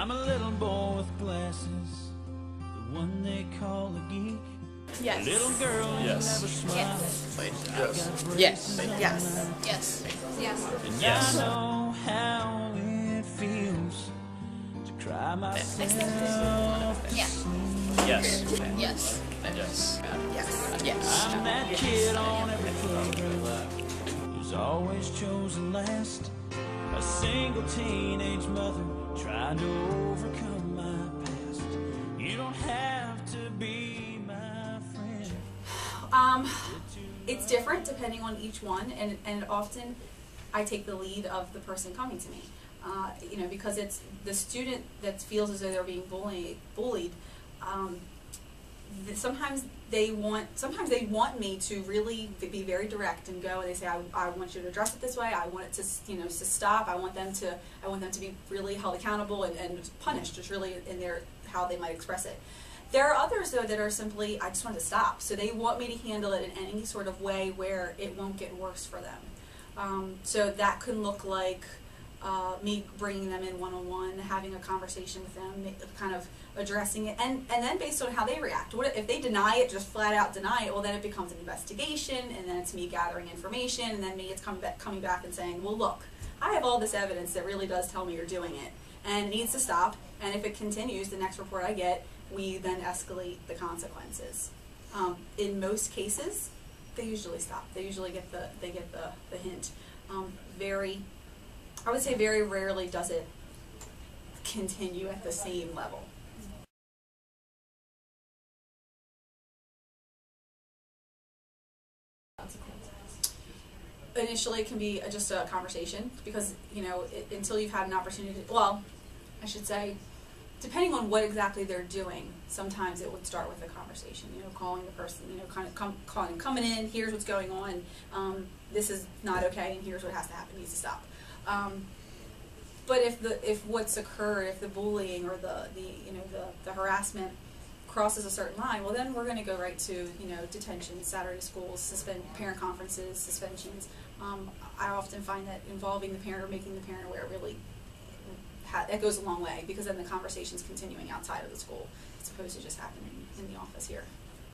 I'm a little boy with glasses, the one they call a geek. Yes. A little girl who never smiles. Yes. Yes. Yes. Yes. Yes. And Yes. I know how it feels to cry myself to Yeah. sleep. Yes. Yes. Yes. Yes. Yes. I'm that kid on every program who's always chosen last. A single teenage mother trying to overcome my past. You don't have to be my friend. It's different depending on each one, and often I take the lead of the person coming to me. You know, because it's the student that feels as though they're being bullied. Sometimes they want me to really be very direct and go, and they say, I want you to address it this way. I want it to, you know, to stop. I want them to be really held accountable and punished, just really in their how they might express it. There are others though that are simply, I just want to stop. So they want me to handle it in any sort of way where it won't get worse for them. So that could look like me bringing them in one-on-one, having a conversation with them, kind of addressing it, and then based on how they react. What if they deny it, just flat out deny it? Well, then it becomes an investigation, and then it's me gathering information, and then it's coming back and saying, well, look, I have all this evidence that really does tell me you're doing it, and it needs to stop. And if it continues, the next report I get, we then escalate the consequences. In most cases, they usually stop. They usually get the hint. I would say very rarely does it continue at the same level. Initially, it can be just a conversation because, you know, until you've had an opportunity to, well, I should say, depending on what exactly they're doing, sometimes it would start with a conversation, you know, calling the person, you know, kind of coming in, here's what's going on, this is not okay, and here's what has to happen, needs to stop. But if what's occurred, if the bullying or the harassment crosses a certain line, well, then we're going to go right to, you know, detention, Saturday schools, parent conferences, suspensions. I often find that involving the parent or making the parent aware really that goes a long way, because then the conversation's continuing outside of the school as opposed to just happening in the office here.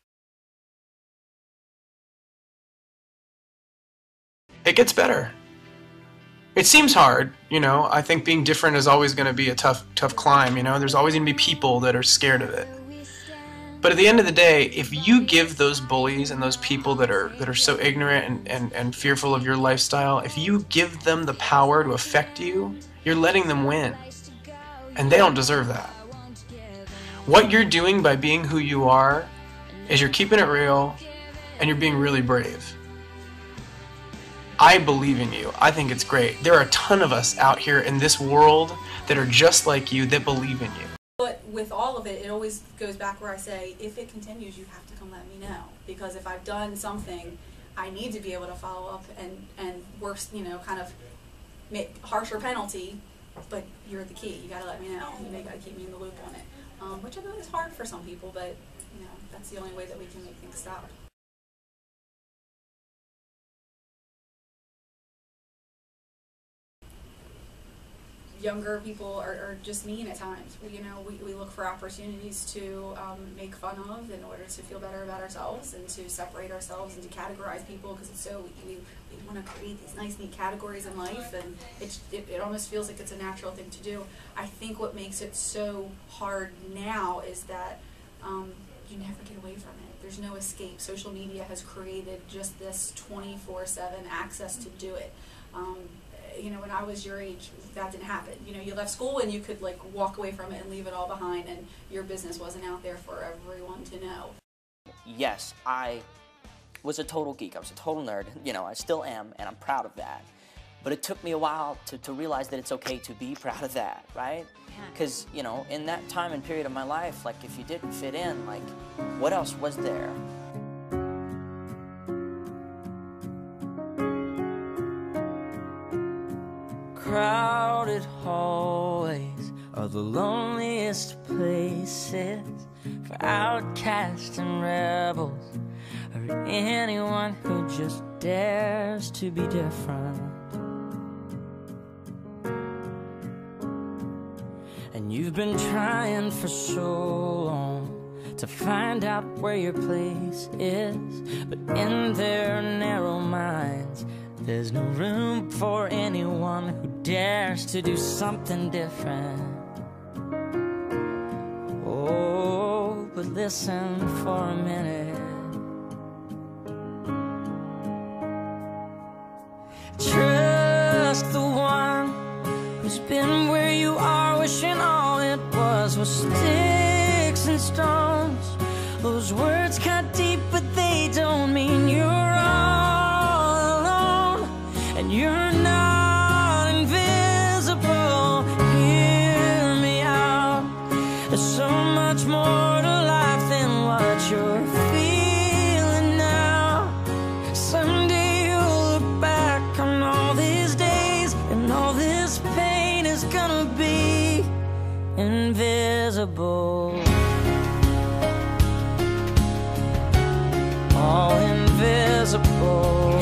It gets better. It seems hard, you know. I think being different is always going to be a tough climb, you know. There's always going to be people that are scared of it. But at the end of the day, if you give those bullies and those people that are so ignorant and fearful of your lifestyle, if you give them the power to affect you, you're letting them win. And they don't deserve that. What you're doing by being who you are is you're keeping it real and you're being really brave. I believe in you. I think it's great. There are a ton of us out here in this world that are just like you, that believe in you. But with all of it, it always goes back where I say, if it continues, you have to come let me know. Because if I've done something, I need to be able to follow up and worse, you know, kind of make harsher penalty, but you're the key. You got to let me know. You got to keep me in the loop on it. Which I know is hard for some people, but, you know, that's the only way that we can make things stop. Younger people are just mean at times. We look for opportunities to make fun of in order to feel better about ourselves and to separate ourselves and to categorize people, because it's so we want to create these nice neat categories in life, and it almost feels like it's a natural thing to do. I think what makes it so hard now is that you never get away from it. There's no escape. Social media has created just this 24/7 access to do it. You know, when I was your age, that didn't happen. You know, you left school and you could like walk away from it and leave it all behind, and your business wasn't out there for everyone to know. Yes, I was a total geek. I was a total nerd. You know, I still am, and I'm proud of that. But it took me a while to realize that it's okay to be proud of that, right? Because, you know, in that time and period of my life, like, if you didn't fit in, like, what else was there? Crowded hallways are the loneliest places for outcasts and rebels, or anyone who just dares to be different. And You've been trying for so long to find out where your place is, but in their narrow minds there's no room for anyone who dares to do something different. Oh, but listen for a minute. Trust the one who's been where you are, wishing all it was sticks and stones. Those words cut deep, but they don't mean you're all alone. And you're not invisible. Hear me out. There's so much more to life than what you're feeling now. Someday you'll look back on all these days, and all this pain is gonna be invisible. All invisible.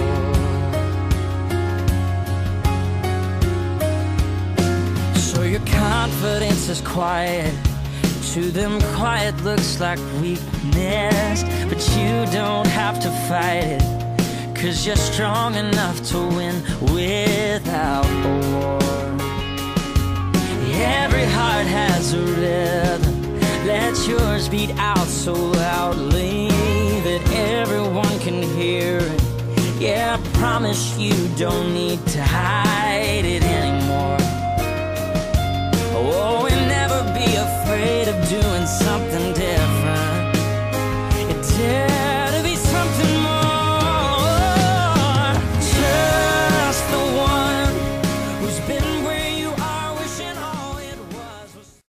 So your confidence is quiet. To them quiet looks like weakness, but you don't have to fight it, 'cause you're strong enough to win without a war. Every heart has a rhythm. Let yours beat out so loudly that everyone can hear it. Yeah, I promise you don't need to hide it anymore. Oh, and never be afraid of doing something